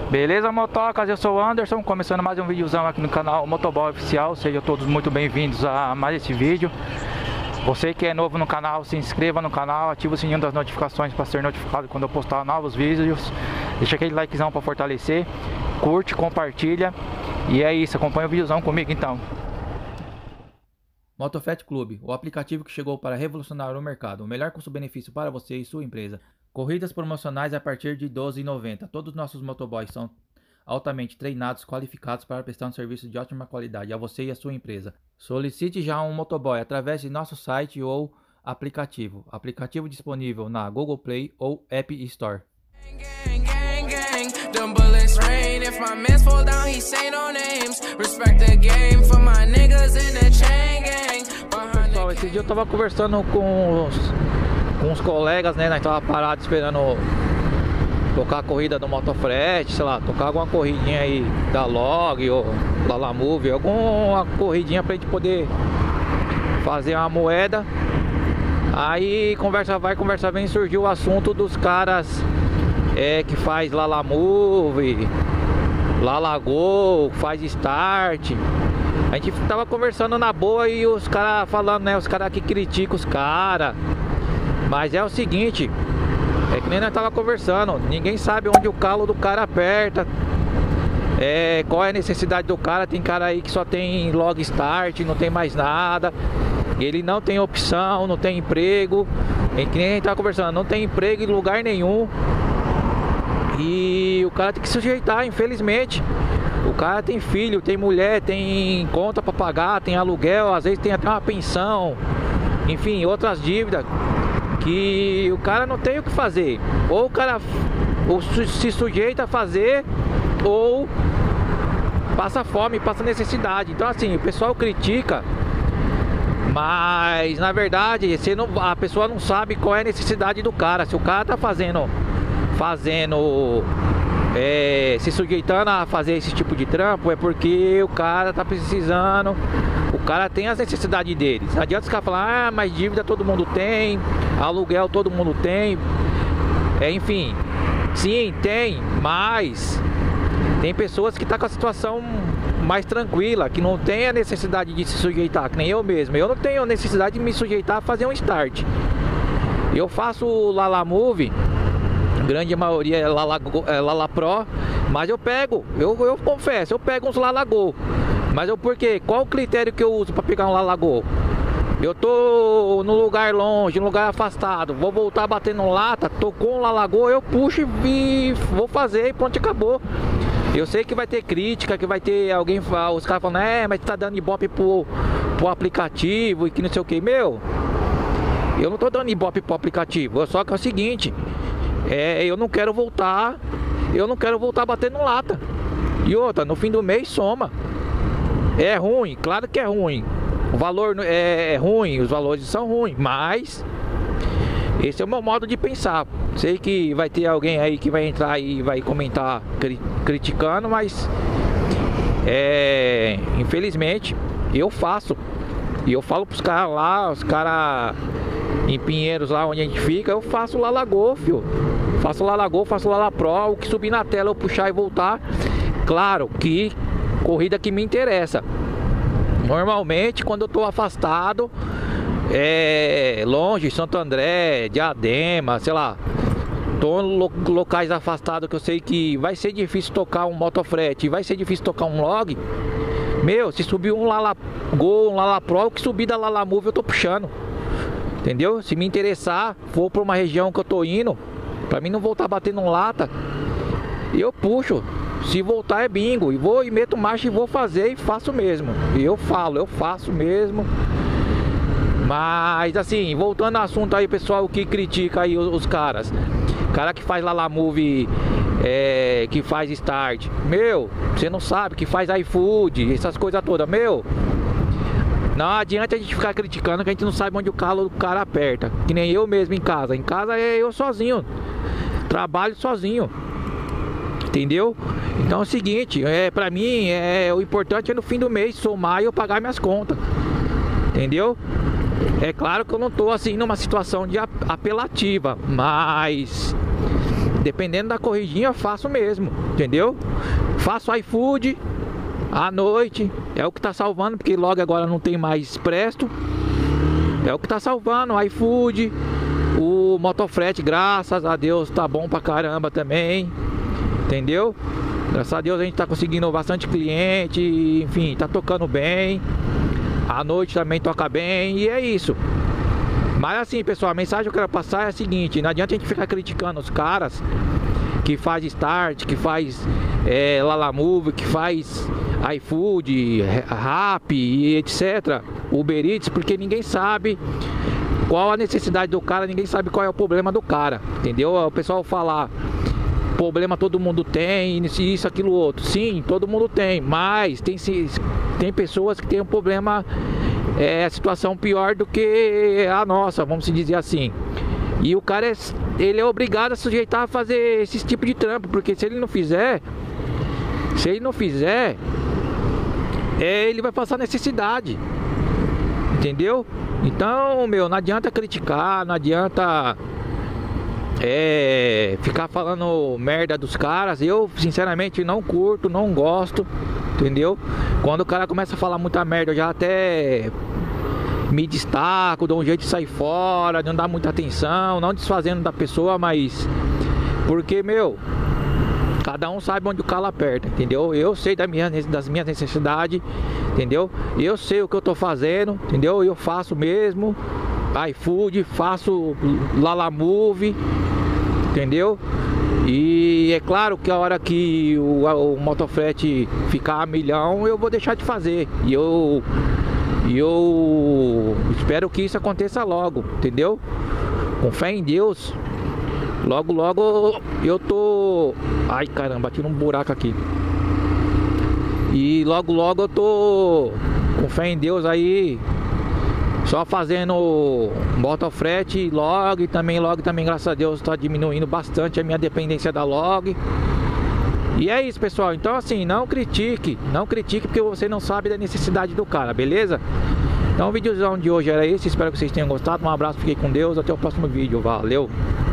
Beleza, motocas? Eu sou o Anderson, começando mais um videozão aqui no canal Motoboy Oficial. Sejam todos muito bem-vindos a mais esse vídeo. Você que é novo no canal, se inscreva no canal, ative o sininho das notificações para ser notificado quando eu postar novos vídeos. Deixa aquele likezão para fortalecer, curte, compartilha. E é isso, acompanha o videozão comigo então. Motofret Club, o aplicativo que chegou para revolucionar o mercado. O melhor custo-benefício para você e sua empresa. Corridas promocionais a partir de R$ 12,90. Todos os nossos motoboys são altamente treinados, qualificados para prestar um serviço de ótima qualidade a você e a sua empresa. Solicite já um motoboy através de nosso site ou aplicativo. Aplicativo disponível na Google Play ou App Store. Pessoal, esse dia eu tava conversando com uns colegas, né? Nós tava parado esperando tocar a corrida do Motofret, sei lá, tocar alguma corridinha aí da Log ou Lalamove, alguma corridinha pra gente poder fazer uma moeda. Aí conversa vai, conversa vem, surgiu o assunto dos caras que faz Lalamove, Lalago, faz Start. A gente tava conversando na boa e os caras falando, né? Os caras que criticam os caras. Mas é o seguinte, é que nem nós tava conversando, ninguém sabe onde o calo do cara aperta, qual é a necessidade do cara. Tem cara aí que só tem log start, não tem mais nada, ele não tem opção, não tem emprego, é que nem a gente tava conversando, não tem emprego em lugar nenhum. E o cara tem que se sujeitar, infelizmente. O cara tem filho, tem mulher, tem conta pra pagar, tem aluguel, às vezes tem até uma pensão, enfim, outras dívidas que o cara não tem o que fazer. Ou o cara se sujeita a fazer, ou passa fome, passa necessidade. Então assim, o pessoal critica, mas na verdade a pessoa não sabe qual é a necessidade do cara. Se o cara tá se sujeitando a fazer esse tipo de trampo, é porque o cara tá precisando, o cara tem as necessidades dele. Não adianta os caras falar, ah, mas dívida todo mundo tem, aluguel todo mundo tem, enfim, sim, tem, mas tem pessoas que tá com a situação mais tranquila, que não tem a necessidade de se sujeitar, que nem eu mesmo. Eu não tenho necessidade de me sujeitar a fazer um start. Eu faço o Lalamove, grande maioria é Lala Pro, mas eu confesso, eu pego uns Lalago. Mas por quê? Qual o critério que eu uso para pegar um Lalago? Eu tô num lugar longe, num lugar afastado, vou voltar batendo lata, tocou um Lalago, eu puxo e vou fazer e pronto, acabou. Eu sei que vai ter crítica, que vai ter alguém, os caras falando, mas tá dando ibope pro aplicativo e que não sei o que. Meu, eu não tô dando ibope pro aplicativo, só que é o seguinte, eu não quero voltar batendo lata. E outra, no fim do mês soma. É ruim, claro que é ruim. O valor é ruim, os valores são ruins, mas esse é o meu modo de pensar. Sei que vai ter alguém aí que vai entrar e vai comentar criticando, mas infelizmente eu faço. E eu falo pros caras lá, os caras em Pinheiros, lá onde a gente fica, eu faço Lalago, filho. Faço Lalago, faço Lala Pro, o que subir na tela eu puxar e voltar. Claro que corrida que me interessa. Normalmente quando eu tô afastado, longe, Santo André, Diadema, sei lá, tô em locais afastados que eu sei que vai ser difícil tocar um Motofret, vai ser difícil tocar um log. Meu, se subir um Lalago, um Lala Pro, o que subir da Lalamove eu tô puxando. Entendeu? Se me interessar, for pra uma região que eu tô indo, pra mim não voltar batendo lata, eu puxo. Se voltar é bingo, e vou e meto marcha e vou fazer e faço mesmo. E eu faço mesmo. Mas assim, voltando ao assunto aí, pessoal, que critica aí os caras. Cara que faz Lalamove, que faz Start. Meu, você não sabe, que faz iFood, essas coisas todas, meu. Não adianta a gente ficar criticando que a gente não sabe onde o calo do cara aperta. Que nem eu mesmo em casa. Em casa é eu sozinho. Trabalho sozinho. Entendeu? Então é o seguinte, pra mim, o importante é no fim do mês somar e eu pagar minhas contas. Entendeu? É claro que eu não tô assim numa situação de apelativa, mas dependendo da corridinha eu faço mesmo, entendeu? Faço iFood à noite, é o que tá salvando, porque logo agora não tem mais Presto. É o que tá salvando, o iFood, o motofrete, graças a Deus, tá bom pra caramba também, entendeu? Graças a Deus a gente tá conseguindo bastante cliente, enfim, tá tocando bem. À noite também toca bem e é isso. Mas assim, pessoal, a mensagem que eu quero passar é a seguinte: não adianta a gente ficar criticando os caras que faz Start, que faz Lalamove, que faz iFood, Rappi e etc, Uber Eats, porque ninguém sabe qual a necessidade do cara, ninguém sabe qual é o problema do cara, entendeu? O pessoal fala, problema todo mundo tem, isso, aquilo, outro. Sim, todo mundo tem, mas tem pessoas que têm um problema, a situação pior do que a nossa, vamos dizer assim. E o cara ele é obrigado a sujeitar a fazer esse tipo de trampo, porque se ele não fizer, ele vai passar necessidade, entendeu? Então, não adianta criticar, não adianta ficar falando merda dos caras. Eu sinceramente não curto, não gosto, entendeu? Quando o cara começa a falar muita merda, eu já até me destaco, dou um jeito de sair fora, de não dar muita atenção, não desfazendo da pessoa, mas porque, cada um sabe onde o calo aperta, entendeu? Eu sei das minhas necessidades, entendeu? Eu sei o que eu tô fazendo, entendeu? Eu faço mesmo iFood, faço Lalamove, entendeu? E é claro que a hora que o motofrete ficar a milhão, eu vou deixar de fazer. E eu espero que isso aconteça logo, entendeu? Com fé em Deus, logo eu tô... Ai caramba, bati num buraco aqui. E logo eu tô com fé em Deus aí, só fazendo motofrete log também, graças a Deus, tá diminuindo bastante a minha dependência da log. E é isso, pessoal. Então assim, não critique porque você não sabe da necessidade do cara, beleza? Então o videozão de hoje era esse, espero que vocês tenham gostado. Um abraço, fiquem com Deus, até o próximo vídeo, valeu!